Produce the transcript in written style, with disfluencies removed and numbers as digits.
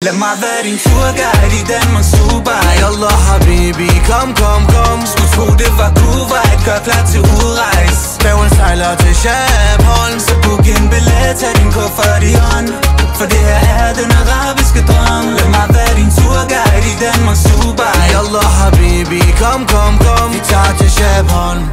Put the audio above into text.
لما عذاري نفوق قاعد دايما منصوبة. يلا حبيبي كم اسكت فوق